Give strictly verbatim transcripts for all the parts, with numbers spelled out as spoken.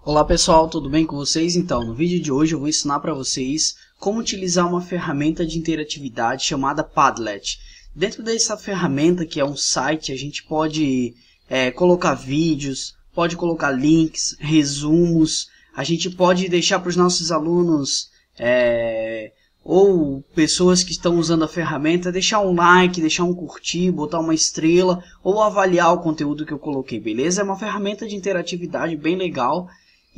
Olá pessoal, tudo bem com vocês? Então, no vídeo de hoje eu vou ensinar para vocês como utilizar uma ferramenta de interatividade chamada Padlet. Dentro dessa ferramenta, que é um site, a gente pode é, colocar vídeos, pode colocar links, resumos, a gente pode deixar para os nossos alunos é, ou pessoas que estão usando a ferramenta deixar um like, deixar um curtir, botar uma estrela ou avaliar o conteúdo que eu coloquei, beleza? É uma ferramenta de interatividade bem legal.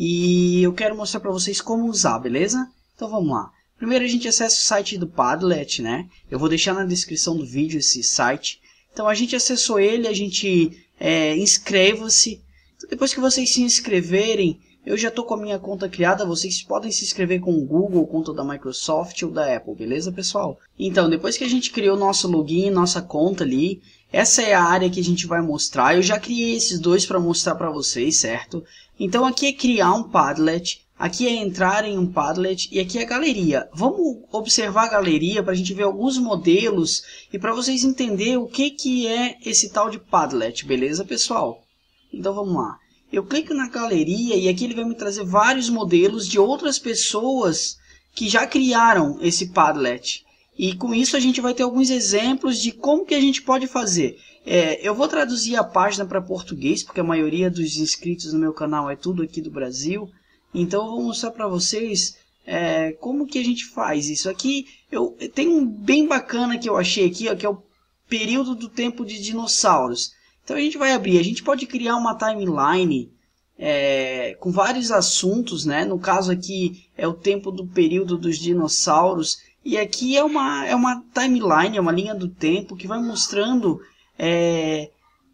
E eu quero mostrar para vocês como usar, beleza? Então vamos lá. Primeiro a gente acessa o site do Padlet, né? Eu vou deixar na descrição do vídeo esse site. Então a gente acessou ele, a gente é, inscreva-se. Depois que vocês se inscreverem, eu já estou com a minha conta criada. Vocês podem se inscrever com o Google, conta da Microsoft ou da Apple, beleza pessoal? Então depois que a gente criou nosso login, nossa conta ali, essa é a área que a gente vai mostrar. Eu já criei esses dois para mostrar para vocês, certo? Então aqui é criar um Padlet, aqui é entrar em um Padlet e aqui é a galeria. Vamos observar a galeria para a gente ver alguns modelos e para vocês entenderem o que, que é esse tal de Padlet, beleza pessoal? Então vamos lá. Eu clico na galeria e aqui ele vai me trazer vários modelos de outras pessoas que já criaram esse Padlet. E com isso a gente vai ter alguns exemplos de como que a gente pode fazer. É, eu vou traduzir a página para português, porque a maioria dos inscritos no meu canal é tudo aqui do Brasil. Então eu vou mostrar para vocês é, como que a gente faz isso. Aqui eu tem um bem bacana que eu achei aqui, ó, que é o período do tempo de dinossauros. Então a gente vai abrir, a gente pode criar uma timeline é, com vários assuntos, né? No caso aqui é o tempo do período dos dinossauros. E aqui é uma, é uma timeline, é uma linha do tempo que vai mostrando, é,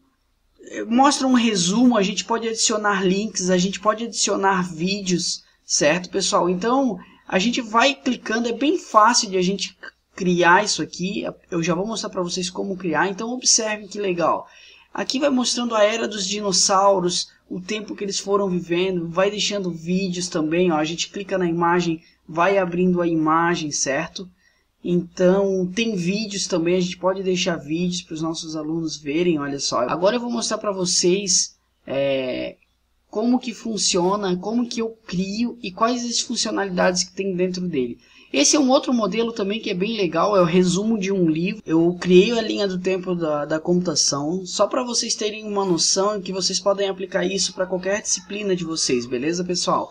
mostra um resumo, a gente pode adicionar links, a gente pode adicionar vídeos, certo pessoal? Então a gente vai clicando, é bem fácil de a gente criar isso aqui, eu já vou mostrar para vocês como criar, então observe que legal. Aqui vai mostrando a era dos dinossauros, o tempo que eles foram vivendo, vai deixando vídeos também, ó, a gente clica na imagem, vai abrindo a imagem, certo? Então tem vídeos também, a gente pode deixar vídeos para os nossos alunos verem, olha só. Agora eu vou mostrar para vocês é, como que funciona, como que eu crio e quais as funcionalidades que tem dentro dele. Esse é um outro modelo também que é bem legal, é o resumo de um livro. Eu criei a linha do tempo da, da computação, só para vocês terem uma noção que vocês podem aplicar isso para qualquer disciplina de vocês, beleza pessoal?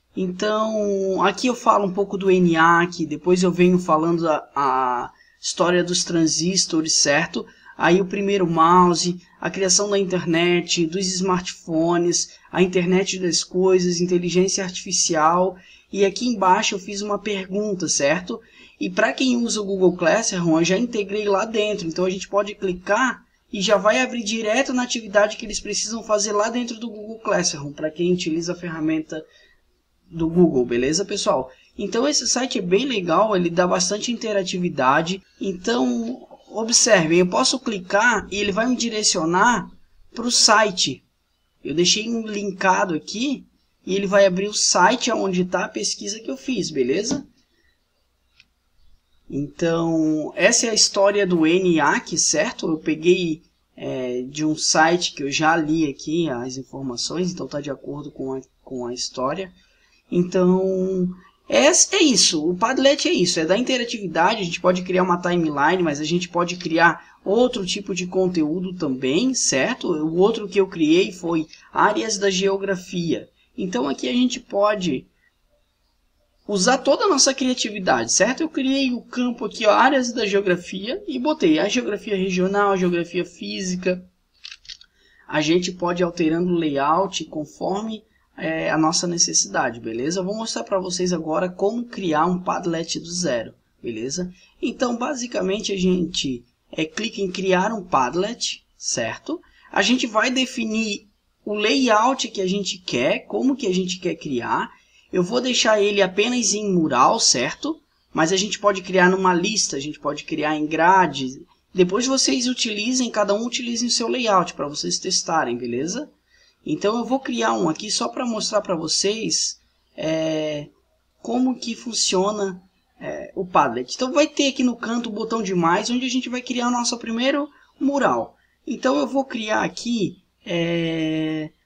Então, aqui eu falo um pouco do ENIAC, depois eu venho falando a, a história dos transistores, certo? Aí o primeiro mouse, a criação da internet, dos smartphones, a internet das coisas, inteligência artificial. E aqui embaixo eu fiz uma pergunta, certo? E para quem usa o Google Classroom, eu já integrei lá dentro. Então a gente pode clicar e já vai abrir direto na atividade que eles precisam fazer lá dentro do Google Classroom, para quem utiliza a ferramenta do Google, beleza pessoal? Então esse site é bem legal, ele dá bastante interatividade. Então observem, eu posso clicar e ele vai me direcionar para o site. Eu deixei um linkado aqui e ele vai abrir o site onde está a pesquisa que eu fiz, beleza? Então essa é a história do ENIAC, certo? Eu peguei é, de um site que eu já li aqui as informações, então está de acordo com a, com a história. Então, é, é isso, o Padlet é isso, é da interatividade, a gente pode criar uma timeline, mas a gente pode criar outro tipo de conteúdo também, certo? O outro que eu criei foi áreas da geografia. Então aqui a gente pode usar toda a nossa criatividade, certo? Eu criei o campo aqui, ó, áreas da geografia, e botei a geografia regional, a geografia física. A gente pode ir alterando o layout conforme É a nossa necessidade, beleza? Eu vou mostrar para vocês agora como criar um Padlet do zero, beleza? Então, basicamente, a gente é, clica em criar um Padlet, certo? A gente vai definir o layout que a gente quer, como que a gente quer criar. Eu vou deixar ele apenas em mural, certo? Mas a gente pode criar numa lista, a gente pode criar em grade. Depois vocês utilizem, cada um utilize o seu layout para vocês testarem, beleza? Então eu vou criar um aqui só para mostrar para vocês é, como que funciona é, o Padlet. Então vai ter aqui no canto o botão de mais, onde a gente vai criar o nosso primeiro mural. Então eu vou criar aqui é,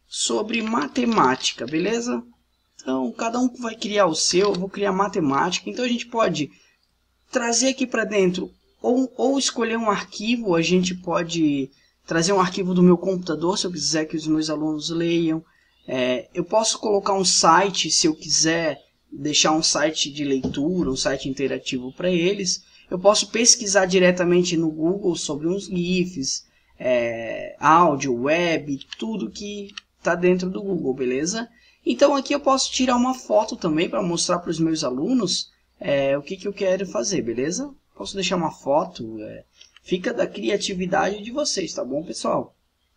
sobre matemática, beleza? Então, cada um vai criar o seu, eu vou criar matemática. Então, a gente pode trazer aqui para dentro, ou, ou escolher um arquivo, a gente pode trazer um arquivo do meu computador, se eu quiser que os meus alunos leiam. É, eu posso colocar um site, se eu quiser deixar um site de leitura, um site interativo para eles. Eu posso pesquisar diretamente no Google sobre uns GIFs, é, áudio, web, tudo que está dentro do Google, beleza? Então aqui eu posso tirar uma foto também para mostrar para os meus alunos é, o que, que eu quero fazer, beleza? Posso deixar uma foto, é, fica da criatividade de vocês, tá bom, pessoal?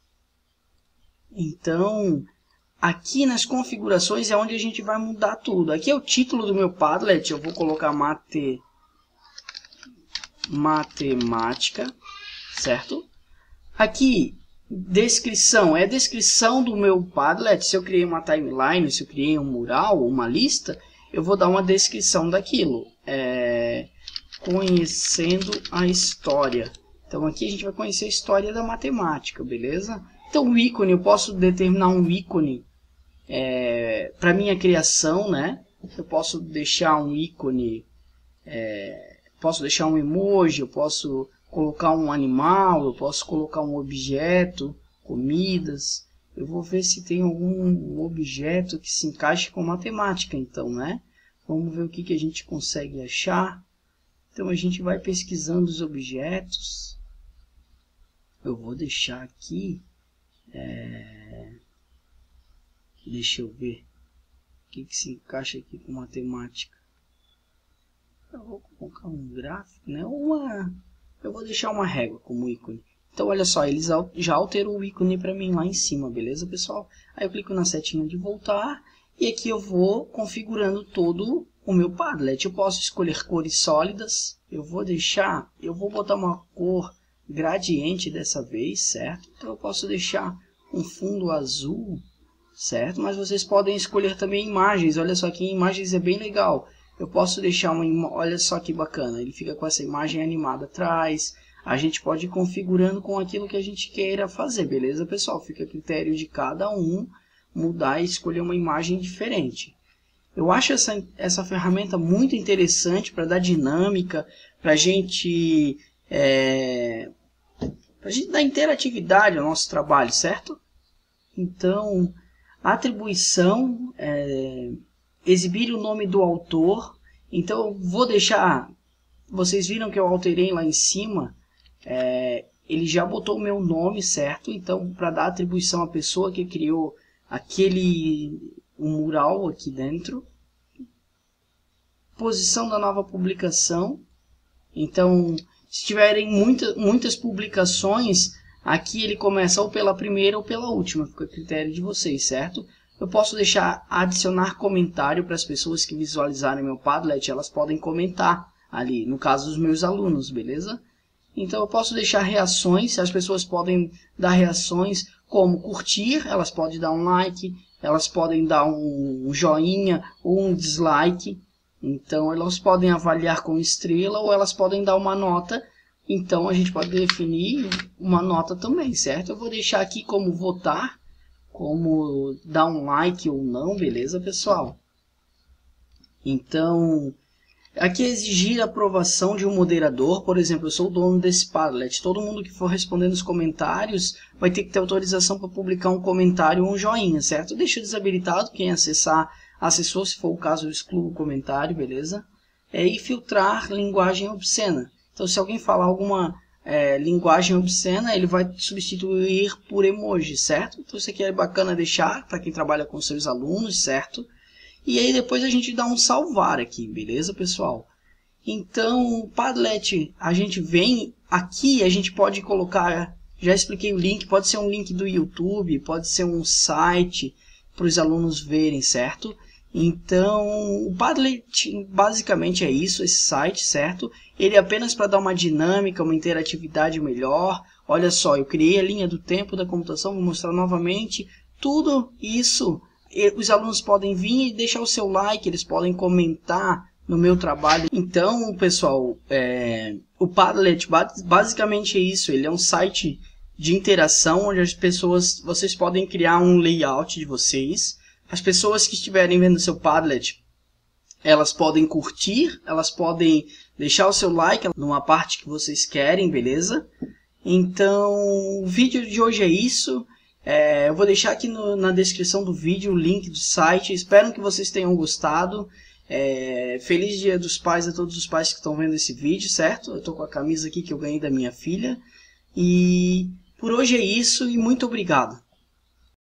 Então, aqui nas configurações é onde a gente vai mudar tudo. Aqui é o título do meu Padlet, eu vou colocar mate, matemática, certo? Aqui, descrição, é a descrição do meu Padlet. Se eu criei uma timeline, se eu criei um mural, uma lista, eu vou dar uma descrição daquilo. É, conhecendo a história. Então aqui a gente vai conhecer a história da matemática, beleza? Então o ícone, eu posso determinar um ícone é, para minha criação, né? Eu posso deixar um ícone, é, posso deixar um emoji, eu posso colocar um animal, eu posso colocar um objeto, comidas. Eu vou ver se tem algum objeto que se encaixe com matemática, então, né? Vamos ver o que, que a gente consegue achar. Então a gente vai pesquisando os objetos. Eu vou deixar aqui. É... Deixa eu ver. O que, que se encaixa aqui com matemática. Eu vou colocar um gráfico, né? Uma... Eu vou deixar uma régua como ícone. Então olha só, eles já alterou o ícone para mim lá em cima, beleza, pessoal? Aí eu clico na setinha de voltar. E aqui eu vou configurando todo o meu Padlet. Eu posso escolher cores sólidas. Eu vou deixar, eu vou botar uma cor gradiente dessa vez, certo? Então eu posso deixar um fundo azul, certo? Mas vocês podem escolher também imagens. Olha só que imagens é bem legal. Eu posso deixar uma, olha só que bacana, ele fica com essa imagem animada atrás. A gente pode ir configurando com aquilo que a gente queira fazer, beleza, pessoal? Fica a critério de cada um mudar e escolher uma imagem diferente. Eu acho essa, essa ferramenta muito interessante para dar dinâmica, para gente, é, a gente dar interatividade ao nosso trabalho, certo? Então, atribuição, é, exibir o nome do autor. Então, eu vou deixar, vocês viram que eu alterei lá em cima, é, ele já botou o meu nome, certo? Então, para dar atribuição à pessoa que criou aquele um mural aqui dentro. Posição da nova publicação. Então, se tiverem muita, muitas publicações, aqui ele começa ou pela primeira ou pela última, fica a critério de vocês, certo? Eu posso deixar adicionar comentário para as pessoas que visualizarem meu Padlet, elas podem comentar ali, no caso dos meus alunos, beleza? Então eu posso deixar reações, as pessoas podem dar reações como curtir, elas podem dar um like, elas podem dar um joinha ou um dislike. Então elas podem avaliar com estrela ou elas podem dar uma nota. Então a gente pode definir uma nota também, certo? Eu vou deixar aqui como votar, como dar um like ou não, beleza, pessoal? Então, aqui é exigir a aprovação de um moderador. Por exemplo, eu sou o dono desse Padlet. Todo mundo que for responder nos comentários vai ter que ter autorização para publicar um comentário ou um joinha, certo? Deixa desabilitado, quem acessar, acessou. Se for o caso, eu excluo o comentário, beleza? É, e filtrar linguagem obscena. Então, se alguém falar alguma é, linguagem obscena, ele vai substituir por emoji, certo? Então, isso aqui é bacana deixar para quem trabalha com seus alunos, certo? E aí depois a gente dá um salvar aqui, beleza, pessoal? Então, o Padlet, a gente vem aqui, a gente pode colocar, já expliquei o link, pode ser um link do YouTube, pode ser um site para os alunos verem, certo? Então, o Padlet basicamente é isso, esse site, certo? Ele é apenas para dar uma dinâmica, uma interatividade melhor. Olha só, eu criei a linha do tempo da computação, vou mostrar novamente. Tudo isso, os alunos podem vir e deixar o seu like, eles podem comentar no meu trabalho. Então, pessoal, é, o Padlet basicamente é isso, ele é um site de interação, onde as pessoas, vocês podem criar um layout de vocês. As pessoas que estiverem vendo seu Padlet, elas podem curtir, elas podem deixar o seu like numa parte que vocês querem, beleza? Então, o vídeo de hoje é isso. É, eu vou deixar aqui no, na descrição do vídeo o link do site. Espero que vocês tenham gostado. É, feliz Dia dos Pais a todos os pais que estão vendo esse vídeo, certo? Eu estou com a camisa aqui que eu ganhei da minha filha. E por hoje é isso e muito obrigado.